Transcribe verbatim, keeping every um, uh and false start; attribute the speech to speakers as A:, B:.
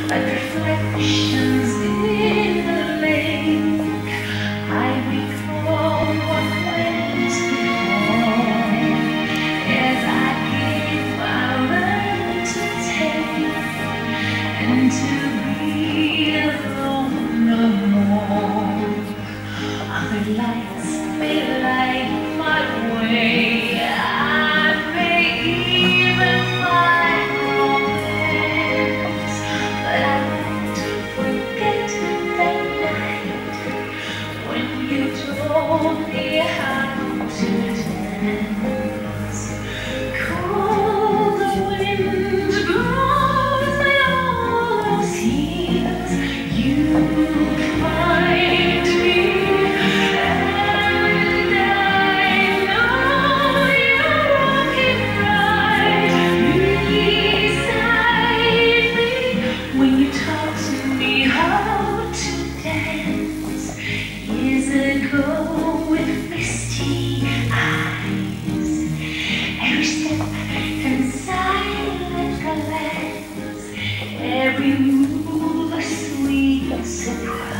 A: like reflections in the lake. I recall what went before, as I give, I learn to take, and to be alone no more. Other lights may light my way. I may even find romance, but I won't forget that night when you told me how to dance. Cold wind blows my old tears. You find me, and I know you're walking right beside me when you talk to me how to dance. Years ago with misty eyes, every step and silent glance, every move a sweet surprise.